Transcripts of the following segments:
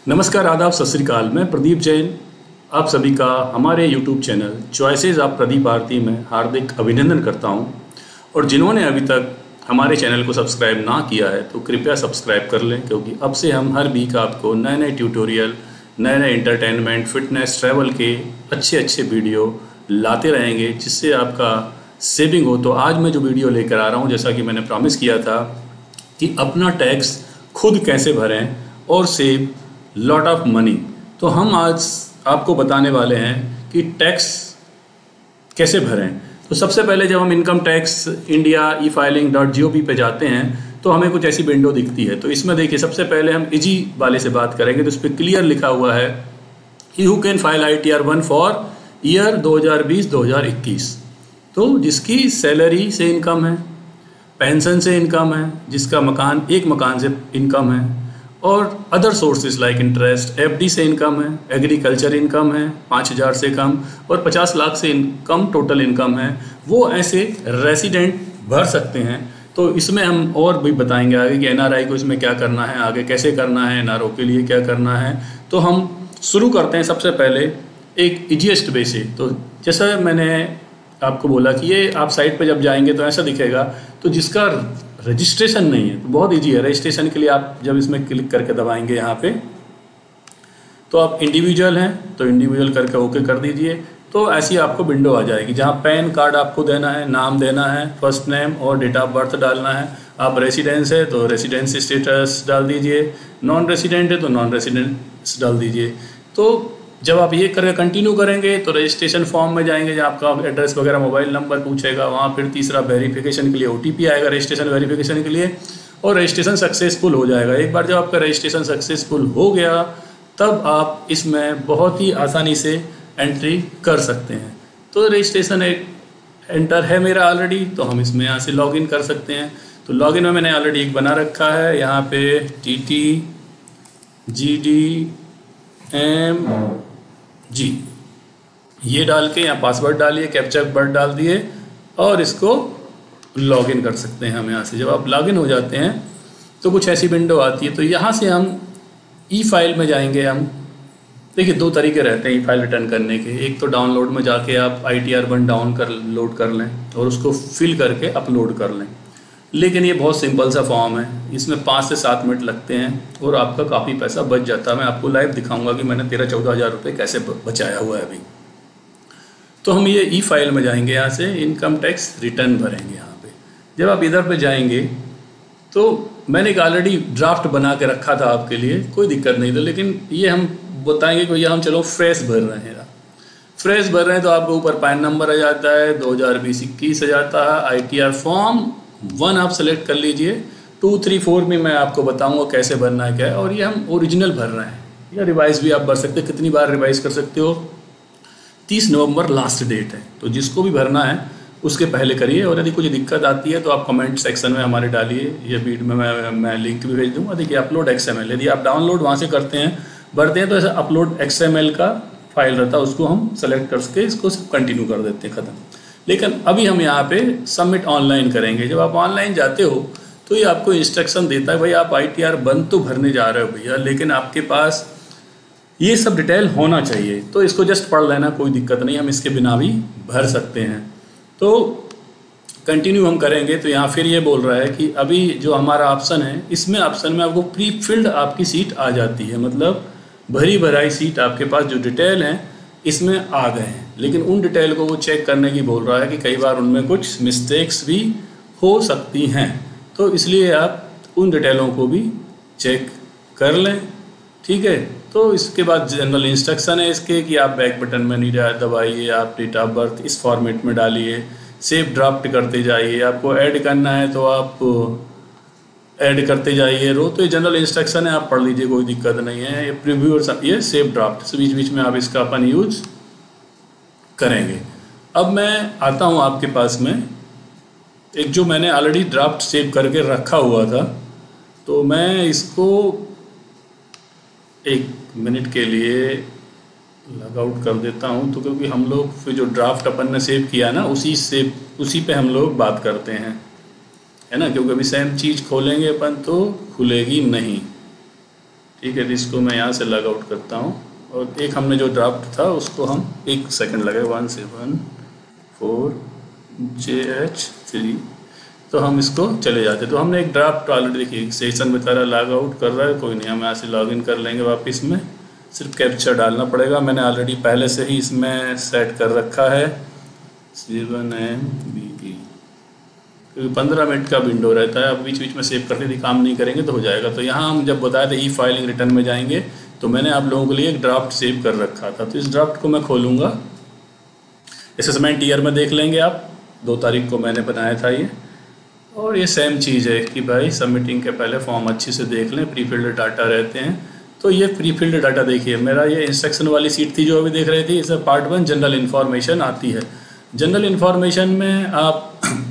नमस्कार, आदाब, सत श्री अकाल। मैं प्रदीप जैन आप सभी का हमारे YouTube channel choices of Pradeep Aarti में हार्दिक अभिनंदन करता हूं। और जिन्होंने अभी तक हमारे चैनल को सब्सक्राइब ना किया है तो कृपया सब्सक्राइब कर लें, क्योंकि अब से हम हर वीक आपको नए नए ट्यूटोरियल, नए नए एंटरटेनमेंट, फिटनेस, ट्रैवल के अच्छे वीडियो लाते रहेंगे, जिससे आपका सेविंग हो। तो आज मैं जो वीडियो लेकर आ रहा हूँ, जैसा कि मैंने प्रॉमिस किया था कि अपना टैक्स खुद कैसे भरें और सेव लॉट ऑफ मनी, तो हम आज आपको बताने वाले हैं कि टैक्स कैसे भरें। तो सबसे पहले जब हम इनकम टैक्स इंडिया e-filing.gov पे जाते हैं तो हमें कुछ ऐसी विंडो दिखती है। तो इसमें देखिए, सबसे पहले हम इजी वाले से बात करेंगे। तो इस पर क्लियर लिखा हुआ है कि who can file ITR 1 for year 2020-2021। तो जिसकी सैलरी से इनकम है, पेंशन से इनकम है, जिसका एक मकान से इनकम है, और other sources like interest, FD से इनकम है, एग्रीकल्चर इनकम है 5000 से कम, और 50 लाख से कम टोटल इनकम है, वो ऐसे रेसिडेंट भर सकते हैं। तो इसमें हम और भी बताएंगे आगे कि NRI को इसमें क्या करना है, आगे कैसे करना है, NRO के लिए क्या करना है। तो हम शुरू करते हैं सबसे पहले एक ईजीएस्ट वे से। तो जैसा मैंने आपको बोला कि ये आप साइट पे जब जाएंगे तो ऐसा दिखेगा। तो जिसका रजिस्ट्रेशन नहीं है तो बहुत इजी है। रजिस्ट्रेशन के लिए आप जब इसमें क्लिक करके दबाएंगे यहाँ पे, तो आप इंडिविजुअल हैं तो इंडिविजुअल करके ओके कर दीजिए। तो ऐसी आपको विंडो आ जाएगी जहाँ पैन कार्ड आपको देना है, नाम देना है, फर्स्ट नेम और डेट ऑफ बर्थ डालना है। आप रेसिडेंस है तो रेसिडेंस स्टेटस डाल दीजिए, नॉन रेसिडेंट है तो नॉन रेसिडेंस डाल दीजिए। तो जब आप ये करके कंटिन्यू करेंगे तो रजिस्ट्रेशन फॉर्म में जाएंगे जहाँ आपका एड्रेस वगैरह, मोबाइल नंबर पूछेगा। वहाँ फिर तीसरा वेरिफिकेशन के लिए OTP आएगा रजिस्ट्रेशन वेरिफिकेशन के लिए, और रजिस्ट्रेशन सक्सेसफुल हो जाएगा। एक बार जब आपका रजिस्ट्रेशन सक्सेसफुल हो गया तब आप इसमें बहुत ही आसानी से एंट्री कर सकते हैं। तो रजिस्ट्रेशन एंटर है मेरा ऑलरेडी, तो हम इसमें यहाँ से लॉगिन कर सकते हैं। तो लॉगिन में मैंने ऑलरेडी एक बना रखा है, यहाँ पे TTGDMG ये डाल के यहाँ पासवर्ड डालिए, कैप्चा वर्ड डाल दिए और इसको लॉगिन कर सकते हैं हम यहाँ से। जब आप लॉगिन हो जाते हैं तो कुछ ऐसी विंडो आती है। तो यहाँ से हम ई-फाइल में जाएंगे। हम देखिए, दो तरीके रहते हैं ई-फाइल रिटर्न करने के। एक तो डाउनलोड में जाके आप ITR 1 लोड कर लें और उसको फिल करके अपलोड कर लें, लेकिन ये बहुत सिंपल सा फॉर्म है। इसमें 5 से 7 मिनट लगते हैं और आपका काफ़ी पैसा बच जाता है। मैं आपको लाइव दिखाऊंगा कि मैंने 13-14 हज़ार रुपये कैसे बचाया हुआ है अभी। तो हम ये ई-फाइल में जाएंगे, यहाँ से इनकम टैक्स रिटर्न भरेंगे। यहाँ पे जब आप इधर पे जाएंगे तो मैंने एक ऑलरेडी ड्राफ्ट बना के रखा था आपके लिए, कोई दिक्कत नहीं था, लेकिन ये हम बताएंगे कि ये हम चलो फ्रेश भर रहे हैं। फ्रेश भर रहे हैं तो आपको ऊपर पैन नंबर आ जाता है, 2020-21 आ जाता है। ITR फॉर्म 1 आप सेलेक्ट कर लीजिए। 2, 3, 4 में मैं आपको बताऊंगा कैसे भरना है क्या है। और ये हम ओरिजिनल भर रहे हैं, या रिवाइज भी आप भर सकते हैं। कितनी बार रिवाइज कर सकते हो? 30 नवंबर लास्ट डेट है, तो जिसको भी भरना है उसके पहले करिए। और यदि कुछ दिक्कत आती है तो आप कमेंट सेक्शन में हमारे डालिए। ये वीडियो में मैं लिंक भी भेज दूँगा। देखिए, अपलोड XML, यदि आप डाउनलोड वहाँ से करते हैं, भरते हैं, तो ऐसा अपलोड XML का फाइल रहता है, उसको हम सेलेक्ट करके इसको कंटिन्यू कर देते हैं, ख़त्म। लेकिन अभी हम यहाँ पे सबमिट ऑनलाइन करेंगे। जब आप ऑनलाइन जाते हो तो ये आपको इंस्ट्रक्शन देता है, भाई आप ITR 1 तो भरने जा रहे हो भैया, लेकिन आपके पास ये सब डिटेल होना चाहिए। तो इसको जस्ट पढ़ लेना, कोई दिक्कत नहीं, हम इसके बिना भी भर सकते हैं। तो कंटिन्यू हम करेंगे तो यहाँ फिर ये बोल रहा है कि अभी जो हमारा ऑप्शन है, इसमें ऑप्शन में आपको प्री फिल्ड आपकी सीट आ जाती है, मतलब भरी भराई सीट आपके पास जो डिटेल हैं इसमें आ गए हैं। लेकिन उन डिटेल को वो चेक करने की बोल रहा है कि कई बार उनमें कुछ मिस्टेक्स भी हो सकती हैं, तो इसलिए आप उन डिटेलों को भी चेक कर लें, ठीक है। तो इसके बाद जनरल इंस्ट्रक्शन है इसके कि आप बैक बटन में नहीं दबाइए, आप डेट ऑफ बर्थ इस फॉर्मेट में डालिए, सेव ड्राफ्ट करते जाइए। आपको ऐड करना है तो आप ऐड करते जाइए रो। तो ये जनरल इंस्ट्रक्शन है, आप पढ़ लीजिए, कोई दिक्कत नहीं है। ये प्रीव्यू और ये सेव ड्राफ्ट बीच बीच में आप इसका अपन यूज करेंगे। अब मैं आता हूँ आपके पास में एक जो मैंने ऑलरेडी ड्राफ्ट सेव करके रखा हुआ था, तो मैं इसको 1 मिनट के लिए लॉग आउट कर देता हूँ। तो क्योंकि हम लोग फिर जो ड्राफ्ट अपन ने सेव किया ना, उसी पे हम लोग बात करते हैं, है ना, क्योंकि अभी सेम चीज़ खोलेंगे अपन तो खुलेगी नहीं। ठीक है, तो इसको मैं यहाँ से लॉग आउट करता हूँ और एक हमने जो ड्राफ्ट था उसको हम 1 सेकंड लगे 174JH3, तो हम इसको चले जाते। तो हमने एक ड्राफ्ट ऑलरेडी देखिए सेशन बता रहा लॉग आउट कर रहा है, कोई नहीं, हम यहाँ से लॉग इन कर लेंगे वापस में, सिर्फ कैप्चर डालना पड़ेगा। मैंने ऑलरेडी पहले से ही इसमें सेट कर रखा है 7MBP, क्योंकि 15 मिनट का विंडो रहता है। अब बीच बीच में सेव करके यदि काम नहीं करेंगे तो हो जाएगा। तो यहाँ हम जब बताए थे ई फाइलिंग रिटर्न में जाएंगे तो मैंने आप लोगों के लिए एक ड्राफ्ट सेव कर रखा था, तो इस ड्राफ्ट को मैं खोलूँगा। असेसमेंट ईयर में देख लेंगे आप, 2 तारीख को मैंने बनाया था ये। और ये सेम चीज़ है कि भाई सबमिटिंग के पहले फॉर्म अच्छे से देख लें, प्री फिल्ड डाटा रहते हैं। तो ये प्री फिल्ड डाटा देखिए, मेरा ये इंस्ट्रक्शन वाली सीट थी जो अभी देख रहे थे, इसमें पार्ट 1 जनरल इन्फॉर्मेशन आती है। जनरल इन्फॉर्मेशन में आप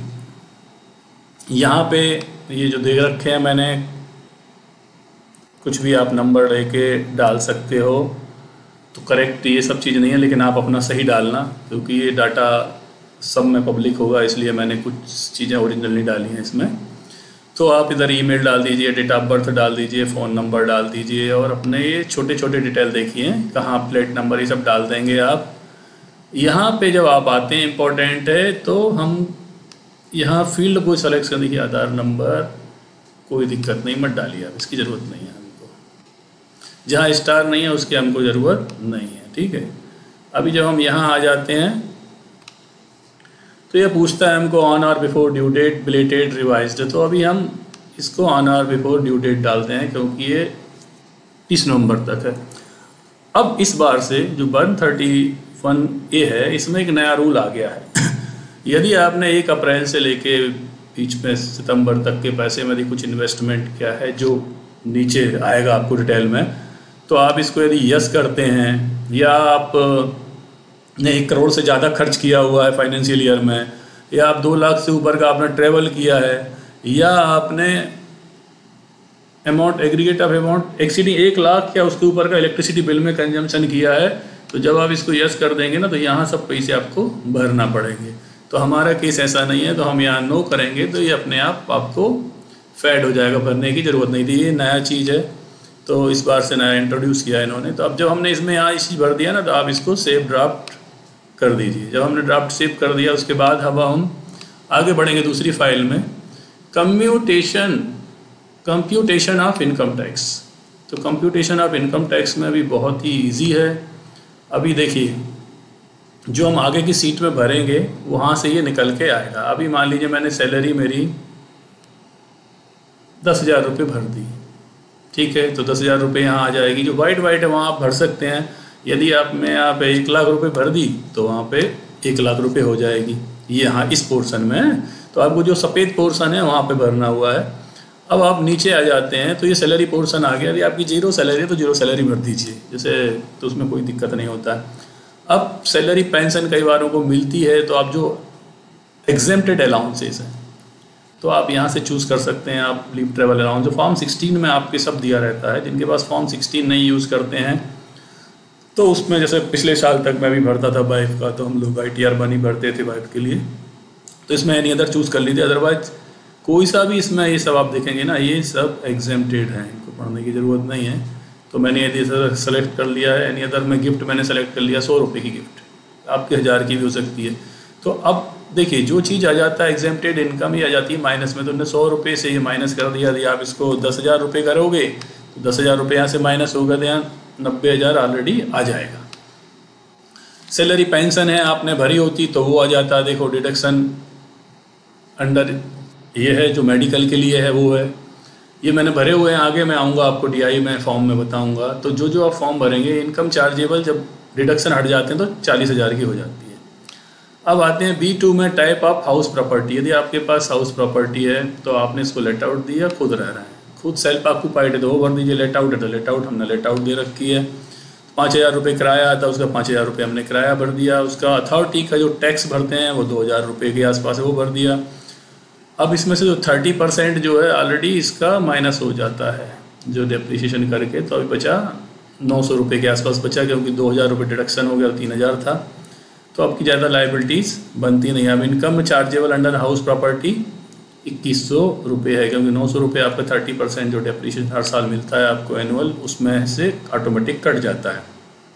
यहाँ पे ये जो दे रखे हैं मैंने, कुछ भी आप नंबर लेके डाल सकते हो, तो करेक्ट ये सब चीज़ नहीं है, लेकिन आप अपना सही डालना, क्योंकि ये डाटा सब में पब्लिक होगा, इसलिए मैंने कुछ चीज़ें ओरिजिनल नहीं डाली हैं इसमें। तो आप इधर ईमेल डाल दीजिए, डेट ऑफ बर्थ डाल दीजिए, फ़ोन नंबर डाल दीजिए, और अपने ये छोटे छोटे डिटेल देखिए कहाँ प्लेट नंबर ये सब डाल देंगे आप। यहाँ पे जब आप आते हैं इम्पोर्टेंट है, तो हम यहाँ फील्ड को सेलेक्ट कर दीजिए, आधार नंबर, कोई दिक्कत नहीं, मत डालिए आप, इसकी ज़रूरत नहीं है हमको। जहाँ स्टार नहीं है उसकी हमको ज़रूरत नहीं है, ठीक है। अभी जब हम यहाँ आ जाते हैं तो ये पूछता है हमको ऑन और before due date belated revised, तो अभी हम इसको ऑन और बिफोर ड्यू डेट डालते हैं, क्योंकि ये 30 नवंबर तक है। अब इस बार से जो 131A है, इसमें एक नया रूल आ गया है। यदि आपने 1 अप्रैल से लेके बीच में सितंबर तक के पैसे में यदि कुछ इन्वेस्टमेंट किया है, जो नीचे आएगा आपको डिटेल में, तो आप इसको यदि यस करते हैं, या आप ने 1 करोड़ से ज़्यादा खर्च किया हुआ है फाइनेंशियल ईयर में, या आप 2 लाख से ऊपर का आपने ट्रेवल किया है, या आपने amount aggregate of amount exceeding 1 lakh या उसके ऊपर का इलेक्ट्रिसिटी बिल में कंजम्पशन किया है, तो जब आप इसको यस कर देंगे ना, तो यहाँ सब पैसे आपको भरना पड़ेंगे। तो हमारा केस ऐसा नहीं है, तो हम यहाँ नो करेंगे तो ये अपने आप आपको फैड हो जाएगा, भरने की ज़रूरत नहीं थी। ये नया चीज़ है, तो इस बार से नया इंट्रोड्यूस किया है इन्होंने। तो अब जब हमने इसमें यहाँ इस चीज़ भर दिया ना, तो आप इसको सेव ड्राफ्ट कर दीजिए। जब हमने ड्राफ्ट सेव कर दिया, उसके बाद अब हम आगे बढ़ेंगे दूसरी फाइल में, कंप्यूटेशन ऑफ इनकम टैक्स। तो कंप्यूटेशन ऑफ इनकम टैक्स में अभी बहुत ही ईजी है। अभी देखिए, जो हम आगे की सीट में भरेंगे वहाँ से ये निकल के आएगा। अभी मान लीजिए मैंने सैलरी मेरी 10,000 रुपये भर दी, ठीक है, तो 10,000 रुपये यहाँ आ जाएगी। जो वाइट है वहाँ आप भर सकते हैं। यदि आप में यहाँ पे 1 लाख रुपए भर दी, तो वहाँ पे 1 लाख रुपए हो जाएगी, ये यहाँ इस पोर्शन में। तो आपको जो सफ़ेद पोर्शन है वहाँ पे भरना हुआ है। अब आप नीचे आ जाते हैं तो ये सैलरी पोर्शन आ गया। यदि आपकी 0 सैलरी है तो 0 सैलरी भर दीजिए, जैसे, तो उसमें कोई दिक्कत नहीं होता है। अब सैलरी पेंशन कई बारों को मिलती है, तो आप जो एग्जेम्प्टेड अलाउंसेस हैं, तो आप यहाँ से चूज़ कर सकते हैं। आप लीव ट्रेवल अलाउंस, जो फॉर्म 16 में आपके सब दिया रहता है। जिनके पास फॉर्म 16 नहीं यूज़ करते हैं, तो उसमें जैसे पिछले साल तक मैं भी भरता था वाइफ का, तो हम लोग ITR बनी भरते थे वाइफ के लिए, तो इसमें एनी अदर चूज़ कर लीजिए। अदरवाइज कोई सा भी इसमें, ये सब आप देखेंगे ना, ये सब एग्जेम्प्टेड हैं, इनको पढ़ने की ज़रूरत नहीं है। तो मैंने यदि सेलेक्ट कर लिया है, एनी अदर में गिफ्ट मैंने सेलेक्ट कर लिया, 100 रुपये की गिफ्ट, आपके 1000 की भी हो सकती है। तो अब देखिए, जो चीज़ आ जाता है एग्जेम्प्टेड इनकम ही आ जाती है माइनस में, तो उन्होंने 100 रुपये से ये माइनस कर दिया। यदि आप इसको 10,000 रुपये करोगे तो 10,000 रुपये यहाँ से माइनस होगा, तो यहाँ 90,000 ऑलरेडी आ जाएगा। सैलरी पेंशन है आपने भरी होती तो वो आ जाता है। देखो डिडक्शन अंडर ये है, जो मेडिकल के लिए है वो है, ये मैंने भरे हुए हैं। आगे मैं आऊँगा आपको DI में फॉर्म में बताऊँगा। तो जो आप फॉर्म भरेंगे, इनकम चार्जेबल जब डिडक्शन हट जाते हैं तो 40,000 की हो जाती है। अब आते हैं B2 में, टाइप ऑफ हाउस प्रॉपर्टी। यदि आपके पास हाउस प्रॉपर्टी है तो आपने इसको लेट आउट दिया, खुद रह रहे हैं, खुद सेल्फ ऑक्यूपाइड है तो वो भर दीजिए। लेट आउट है तो लेट आउट, हमने लेट आउट दे रखी है। 5,000 रुपये किराया आता है, उसका 5,000 रुपये हमने किराया भर दिया। उसका अथॉरिटी का जो टैक्स भरते हैं वो 2,000 रुपये के आसपास है, वो भर दिया। अब इसमें से जो 30% जो है ऑलरेडी इसका माइनस हो जाता है, जो डेप्रिसिएशन करके, तो अभी बचा 900 रुपये के आसपास बचा, क्योंकि 2,000 रुपये डिडक्शन हो गया, 3,000 था। तो आपकी ज़्यादा लाइबिलिटीज़ बनती नहीं। अब income chargeable under house property, 2100 रुपये है, क्योंकि 900 रुपये आपका 30% जो डेप्रीशिएशन हर साल मिलता है आपको एनुअल, उसमें से ऑटोमेटिक कट जाता है।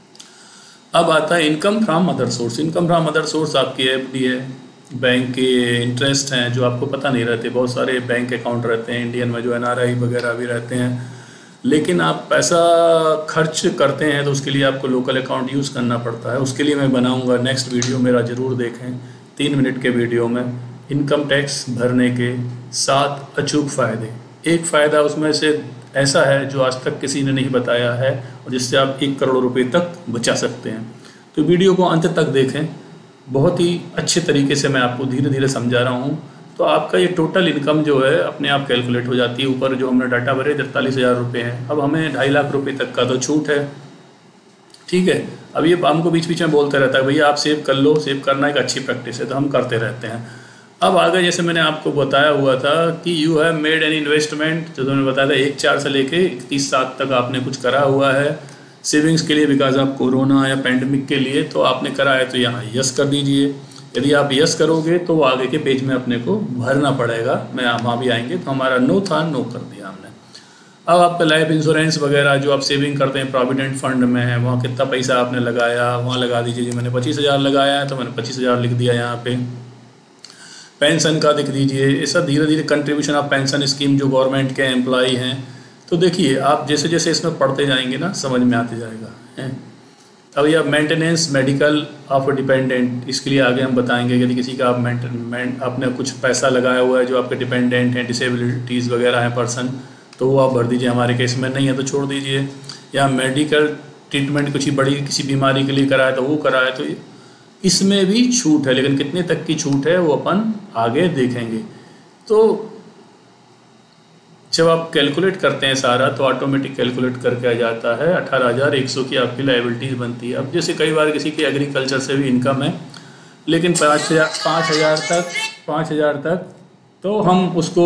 अब आता है income from other source. Income from other source आपकी एफडी है, बैंक के इंटरेस्ट हैं जो आपको पता नहीं रहते। बहुत सारे बैंक अकाउंट रहते हैं इंडियन में, जो एनआरआई वगैरह भी रहते हैं, लेकिन आप पैसा खर्च करते हैं तो उसके लिए आपको लोकल अकाउंट यूज़ करना पड़ता है। उसके लिए मैं बनाऊंगा नेक्स्ट वीडियो, मेरा ज़रूर देखें, 3 मिनट के वीडियो में इनकम टैक्स भरने के 7 अचूक फ़ायदे। एक फ़ायदा उसमें से ऐसा है जो आज तक किसी ने नहीं बताया है और जिससे आप 1 करोड़ रुपए तक बचा सकते हैं। तो वीडियो को अंत तक देखें, बहुत ही अच्छे तरीके से मैं आपको धीरे धीरे समझा रहा हूँ। तो आपका ये टोटल इनकम जो है अपने आप कैलकुलेट हो जाती है। ऊपर जो हमने डाटा भरे 43,000 रुपये हैं। अब हमें 2.5 लाख रुपये तक का तो छूट है, ठीक है। अब ये हमको बीच बीच में बोलते रहता है भैया आप सेव कर लो, सेव करना एक अच्छी प्रैक्टिस है, तो हम करते रहते हैं। अब आगे जैसे मैंने आपको बताया हुआ था कि you have made an investment, जो मैंने बताया था 1/4 से लेके 31/7 तक आपने कुछ करा हुआ है सेविंग्स के लिए, बिकॉज ऑफ कोरोना या पैंडमिक के लिए, तो आपने करा है तो यहाँ यस कर दीजिए। यदि आप यस करोगे तो वो आगे के पेज में अपने को भरना पड़ेगा, मैं वहाँ भी आएंगे। तो हमारा नो था, नो कर दिया हमने। अब आपका लाइफ इंश्योरेंस वगैरह जो आप सेविंग करते हैं प्रोविडेंट फंड में है, वहाँ कितना पैसा आपने लगाया वहाँ लगा दीजिए। जी मैंने 25,000 लगाया है तो मैंने 25,000 लिख दिया यहाँ पे। पेंशन का लिख दीजिए। ऐसा धीरे धीरे कंट्रीब्यूशन ऑफ पेंशन स्कीम जो गवर्नमेंट के एम्प्लॉई हैं, तो देखिए आप जैसे जैसे इसमें पढ़ते जाएंगे ना समझ में आते जाएगा। अब यह मेंटेनेंस मेडिकल ऑफ डिपेंडेंट, इसके लिए आगे हम बताएंगे। यदि किसी का आप आपने कुछ पैसा लगाया हुआ है जो आपके डिपेंडेंट हैं, डिसेबिलिटीज़ वगैरह हैं पर्सन, तो वो आप भर दीजिए। हमारे केस में नहीं है तो छोड़ दीजिए। या मेडिकल ट्रीटमेंट कुछ बड़ी किसी बीमारी के लिए कराए तो वो कराए, तो इसमें भी छूट है, लेकिन कितने तक की छूट है वो अपन आगे देखेंगे। तो जब आप कैलकुलेट करते हैं सारा तो ऑटोमेटिक कैलकुलेट करके आ जाता है 18,100 की आपकी लायबिलिटीज़ बनती है। अब जैसे कई बार किसी की एग्रीकल्चर से भी इनकम है, लेकिन 5,000 तक तो हम उसको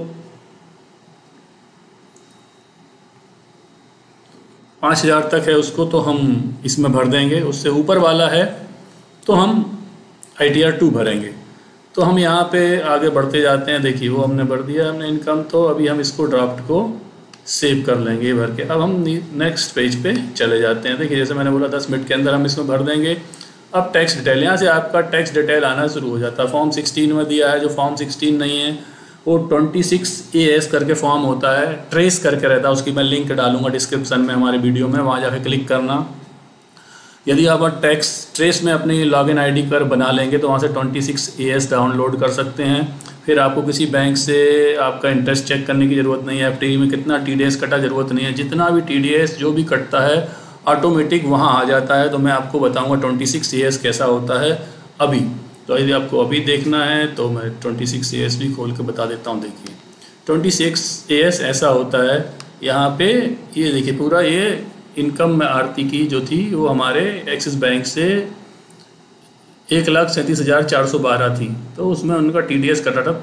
5,000 तक है उसको तो हम इसमें भर देंगे। उससे ऊपर वाला है तो हम ITR 2 भरेंगे। तो हम यहाँ पे आगे बढ़ते जाते हैं। देखिए वो हमने भर दिया हमने इनकम, तो अभी हम इसको ड्राफ्ट को सेव कर लेंगे भर के। अब हम नेक्स्ट पेज पे चले जाते हैं। देखिए जैसे मैंने बोला 10 मिनट के अंदर हम इसमें भर देंगे। अब टैक्स डिटेल, यहाँ से आपका टैक्स डिटेल आना शुरू हो जाता है। फॉर्म 16 में दिया है, जो फॉर्म 16 नहीं है वो 26AS करके फॉर्म होता है, ट्रेस करके रहता है। उसकी मैं लिंक डालूंगा डिस्क्रिप्शन में हमारे वीडियो में, वहाँ जाकर क्लिक करना। यदि आप टैक्स ट्रेस में अपनी लॉगिन ID कर बना लेंगे तो वहाँ से 26AS डाउनलोड कर सकते हैं। फिर आपको किसी बैंक से आपका इंटरेस्ट चेक करने की ज़रूरत नहीं है, FD में कितना TDS कटा ज़रूरत नहीं है। जितना भी TDS जो भी कटता है ऑटोमेटिक वहाँ आ जाता है। तो मैं आपको बताऊँगा 26AS कैसा होता है अभी। तो यदि आपको अभी देखना है तो मैं 26AS भी खोल के बता देता हूँ। देखिए 26AS ऐसा होता है। यहाँ पे ये देखिए पूरा ये इनकम में आरती की जो थी वो हमारे एक्सिस बैंक से 1,37,412 थी, तो उसमें उनका TDS कटा था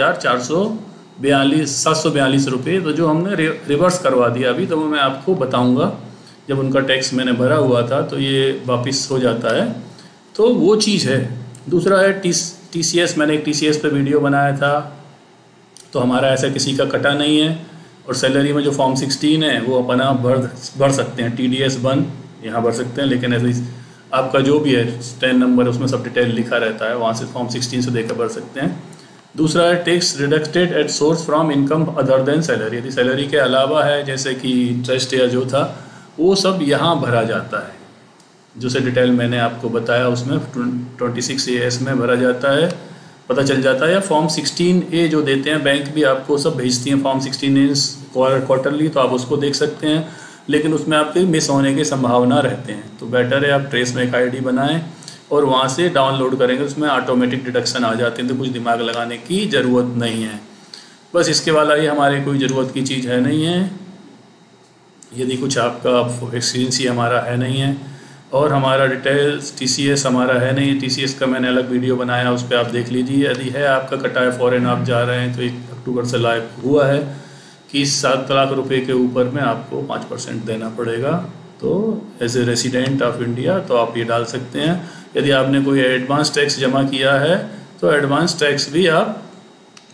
13,742 रुपये, तो जो हमने रिवर्स करवा दिया अभी। तो वो मैं आपको बताऊंगा जब उनका टैक्स मैंने भरा हुआ था तो ये वापस हो जाता है। तो वो चीज़ है। दूसरा है TCS, मैंने एक TCS पे वीडियो बनाया था, तो हमारा ऐसा किसी का कटा नहीं है। और सैलरी में जो फॉर्म 16 है वो अपन आप भर सकते हैं। TDS 1 यहाँ भर सकते हैं, लेकिन ऐसे आपका जो भी है 10 नंबर उसमें सब डिटेल लिखा रहता है, वहाँ से फॉर्म 16 से देकर भर सकते हैं। दूसरा है tax deducted at source from income other than salary, यदि सैलरी के अलावा है जैसे कि इंटरेस्ट या जो था वो सब यहाँ भरा जाता है। जो से डिटेल मैंने आपको बताया उसमें 26AS में भरा जाता है, पता चल जाता है। या फॉर्म 16A जो देते हैं बैंक भी आपको सब भेजती हैं, फॉर्म 16A क्वार्टरली, तो आप उसको देख सकते हैं, लेकिन उसमें आपके मिस होने की संभावना रहते हैं। तो बेटर है आप ट्रेस में एक ID बनाएं और वहाँ से डाउनलोड करेंगे, उसमें ऑटोमेटिक डिडक्शन आ जाते हैं, तो कुछ दिमाग लगाने की ज़रूरत नहीं है। बस इसके वाला ये हमारे कोई ज़रूरत की चीज़ है नहीं है। यदि कुछ आपका एक्सपीरियंस ही हमारा है नहीं है, और हमारा डिटेल्स TCS हमारा है नहीं। TCS का मैंने अलग वीडियो बनाया, उस पर आप देख लीजिए। यदि है आपका कटा है फॉरेन आप जा रहे हैं तो 1 अक्टूबर से लाइव हुआ है कि 7 लाख रुपए के ऊपर में आपको 5% देना पड़ेगा। तो as a resident of India तो आप ये डाल सकते हैं। यदि आपने कोई एडवांस टैक्स जमा किया है तो एडवांस टैक्स भी आप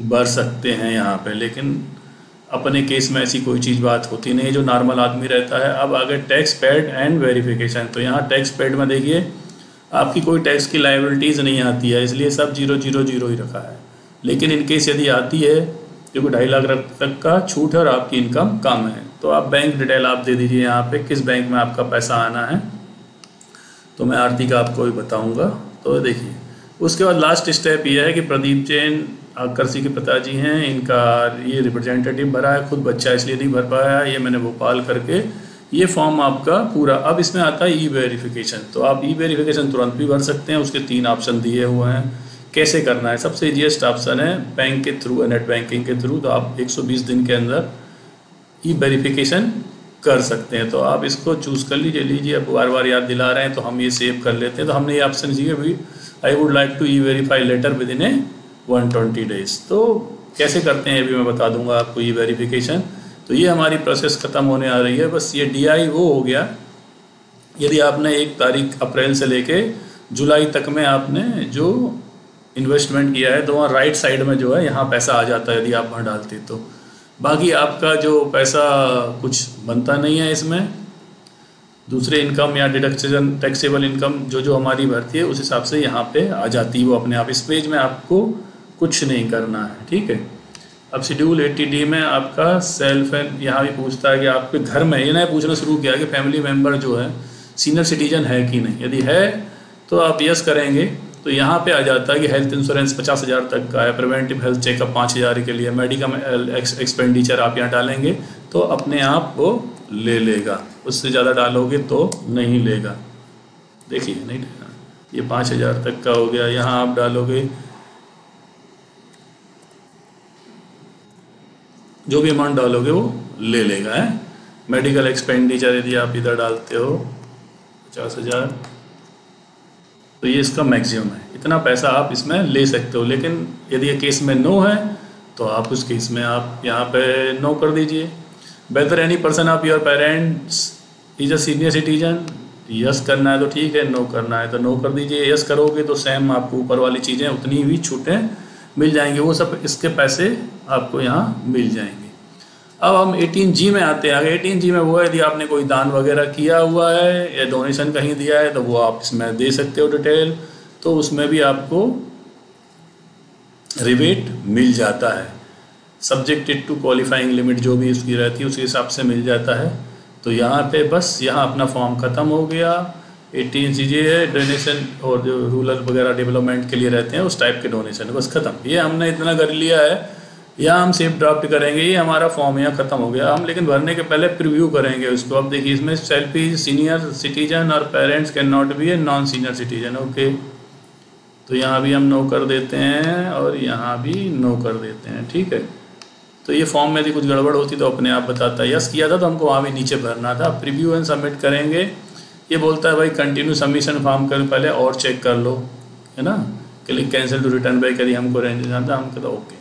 भर सकते हैं यहाँ पे, लेकिन अपने केस में ऐसी कोई चीज़ बात होती नहीं है, जो नॉर्मल आदमी रहता है। अब आगे टैक्स पेड एंड वेरिफिकेशन, तो यहाँ टैक्स पेड में देखिए आपकी कोई टैक्स की लायबिलिटीज़ नहीं आती है, इसलिए सब 000 ही रखा है। लेकिन इन केस यदि आती है जो कि 2.5 लाख तक का छूट है और आपकी इनकम कम है, तो आप बैंक डिटेल आप दे दीजिए यहाँ पे किस बैंक में आपका पैसा आना है, तो मैं आरती का आपको भी बताऊँगा। तो देखिए उसके बाद लास्ट स्टेप ये है कि प्रदीप जैन आकर्षी के पिताजी हैं, इनका ये रिप्रेजेंटेटिव भरा है, खुद बच्चा इसलिए नहीं भर पाया है, ये मैंने भोपाल करके ये फॉर्म आपका पूरा। अब इसमें आता है ई वेरिफिकेशन, तो आप ई वेरिफिकेशन तुरंत भी भर सकते हैं, उसके 3 ऑप्शन दिए हुए हैं कैसे करना है। सबसे ईजीएस्ट ऑप्शन है बैंक के थ्रू, नेट बैंकिंग के थ्रू, तो आप 120 दिन के अंदर ई वेरिफिकेशन कर सकते हैं। तो आप इसको चूज़ कर लीजिए। अब बार बार याद दिला रहे हैं तो हम ये सेव कर लेते हैं। तो हमने ये ऑप्शन दिए भी, I would like to e verify later within 120 days. तो कैसे करते हैं ये भी मैं बता दूंगा आपको ई वेरिफिकेशन। तो ये हमारी प्रोसेस ख़त्म होने आ रही है। बस ये DI वो हो गया यदि आपने 1 तारीख अप्रैल से लेके जुलाई तक में आपने जो इन्वेस्टमेंट किया है, तो वहाँ राइट साइड में जो है यहाँ पैसा आ जाता है यदि आप वहाँ डालते तो। बाकी आपका जो पैसा कुछ बनता नहीं है इसमें, दूसरे इनकम या डिडक्शन टैक्सेबल इनकम जो हमारी भरती है उस हिसाब से यहाँ पे आ जाती है वो अपने आप। इस पेज में आपको कुछ नहीं करना है, ठीक है। अब शेड्यूल 80D में आपका सेल्फ एंड यहाँ भी पूछता है कि आपके घर में, ये नया पूछना शुरू किया कि फैमिली मेम्बर जो है सीनियर सिटीजन है कि नहीं। यदि है तो आप यस करेंगे तो यहाँ पे आ जाता है कि हेल्थ इंश्योरेंस 50,000 तक का है, प्रिवेंटिव हेल्थ चेकअप 5,000 के लिए, मेडिकल एक्सपेंडिचर आप यहाँ डालेंगे तो अपने आप वो ले लेगा। उससे ज़्यादा डालोगे तो नहीं लेगा। देखिए नहीं लेगा, ये 5,000 तक का हो गया। यहाँ आप डालोगे जो भी अमाउंट डालोगे वो ले लेगा है। मेडिकल एक्सपेंडिचर यदि आप इधर डालते हो 50,000, तो ये इसका मैक्सिमम है, इतना पैसा आप इसमें ले सकते हो। लेकिन यदि ये केस में नो है तो आप उस केस में आप यहाँ पे नो कर दीजिए। Whether any person of your parents is a senior citizen, yes करना है तो ठीक है, नो करना है तो नो कर दीजिए। यस करोगे तो सेम आपको ऊपर वाली चीज़ें उतनी ही छूटें मिल जाएंगी, वो सब इसके पैसे आपको यहाँ मिल जाएंगे। अब हम 18G में आते हैं। आगे 18G में वो है यदि आपने कोई दान वगैरह किया हुआ है या डोनेशन कहीं दिया है तो वो आप इसमें दे सकते हो डिटेल, तो उसमें भी आपको रिबेट मिल जाता है। सब्जेक्टेड टू क्वालिफाइंग लिमिट जो भी उसकी रहती है उसी हिसाब से मिल जाता है। तो यहाँ पे बस यहाँ अपना फॉर्म ख़त्म हो गया। 18G है डोनेशन, और जो रूरल वगैरह डेवलपमेंट के लिए रहते हैं उस टाइप के डोनेशन, बस ख़त्म। ये हमने इतना कर लिया है। यहाँ हम सेव ड्राफ्ट करेंगे, ये हमारा फॉर्म यहाँ ख़त्म हो गया। हम लेकिन भरने के पहले प्रीव्यू करेंगे उसको। अब देखिए इसमें सेल्फ इज सीनियर सिटीजन और parents can not be a non senior citizen, okay. तो यहाँ भी हम नो कर देते हैं और यहाँ भी नो कर देते हैं, ठीक है। तो ये फॉर्म में यदि कुछ गड़बड़ होती तो अपने आप बताता है। यस किया था तो हमको वहाँ भी नीचे भरना था। प्रीव्यू एंड सबमिट करेंगे। ये बोलता है भाई कंटिन्यू सबमिशन फॉर्म कर पहले और चेक कर लो, है ना। Click cancel to return back यदि हमको रेंज जाता हम कहते ओके।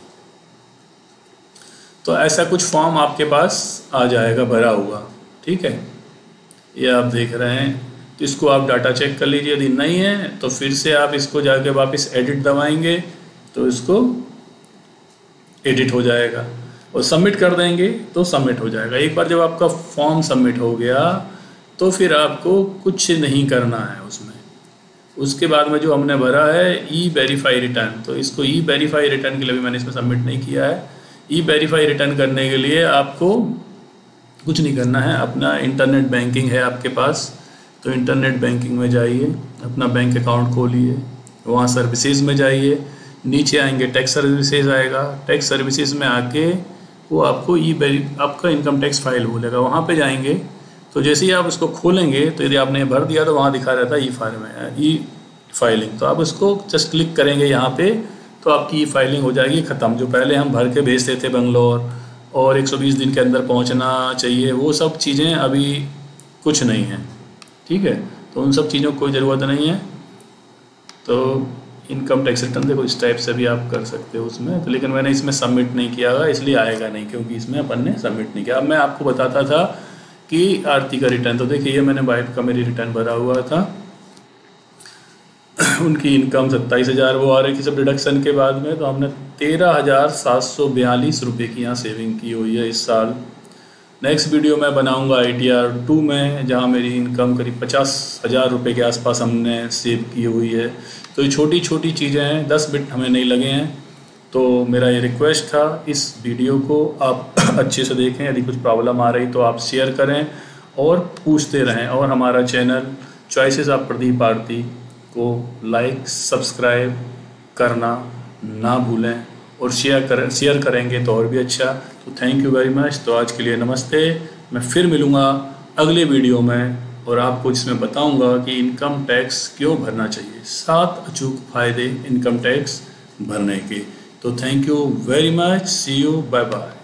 तो ऐसा कुछ फॉर्म आपके पास आ जाएगा भरा हुआ, ठीक है। ये आप देख रहे हैं, तो इसको आप डाटा चेक कर लीजिए। यदि नहीं है तो फिर से आप इसको जाके वापस एडिट दबाएंगे तो इसको एडिट हो जाएगा और सबमिट कर देंगे तो सबमिट हो जाएगा। एक बार जब आपका फॉर्म सबमिट हो गया तो फिर आपको कुछ नहीं करना है उसमें। उसके बाद में जो हमने भरा है ई वेरीफाई रिटर्न, तो इसको ई वेरीफाई रिटर्न के लिए भी मैंने इसमें सबमिट नहीं किया है। ई वेरीफाई रिटर्न करने के लिए आपको कुछ नहीं करना है। अपना इंटरनेट बैंकिंग है आपके पास, तो इंटरनेट बैंकिंग में जाइए, अपना बैंक अकाउंट खोलिए, वहाँ सर्विसेज में जाइए, नीचे आएंगे टैक्स सर्विसेज आएगा। टैक्स सर्विसेज में आके वो आपको आपका इनकम टैक्स फाइल बोलेगा, वहाँ पे जाएंगे। तो जैसे ही आप उसको खोलेंगे तो यदि आपने भर दिया तो वहाँ दिखा रहता है ई फाइलिंग, तो आप उसको जस्ट क्लिक करेंगे यहाँ पे तो आपकी ई फाइलिंग हो जाएगी ख़त्म। जो पहले हम भर के भेजते थे बेंगलोर और 120 दिन के अंदर पहुँचना चाहिए, वो सब चीज़ें अभी कुछ नहीं है, ठीक है। तो उन सब चीज़ों की कोई ज़रूरत नहीं है। तो इनकम टैक्स रिटर्न देखो इस टाइप से भी आप कर सकते हो उसमें, तो लेकिन मैंने इसमें सबमिट नहीं किया हुआ इसलिए आएगा नहीं, क्योंकि इसमें अपन ने सबमिट नहीं किया। अब मैं आपको बताता था कि आरती का रिटर्न, तो देखिए ये मैंने वाइफ का मेरी रिटर्न भरा हुआ था उनकी इनकम 27,000 वो आ रही थी सब डिडक्शन के बाद में, तो हमने 13,742 रुपये की यहाँ सेविंग की हुई है इस साल। नेक्स्ट वीडियो मैं बनाऊंगा ITR 2 में, जहाँ मेरी इनकम करीब 50,000 रुपये के आसपास हमने सेव की हुई है। तो ये छोटी छोटी चीज़ें हैं, 10 बिट हमें नहीं लगे हैं। तो मेरा ये रिक्वेस्ट था, इस वीडियो को आप अच्छे से देखें, यदि कुछ प्रॉब्लम आ रही तो आप शेयर करें और पूछते रहें। और हमारा channel choices of Pradeep Aarti को लाइक सब्सक्राइब करना ना भूलें, और शेयर करेंगे तो और भी अच्छा। तो थैंक यू वेरी मच। तो आज के लिए नमस्ते। मैं फिर मिलूँगा अगले वीडियो में, और आपको इसमें बताऊंगा कि इनकम टैक्स क्यों भरना चाहिए, 7 अचूक फ़ायदे इनकम टैक्स भरने के। तो thank you very much. See you, bye bye.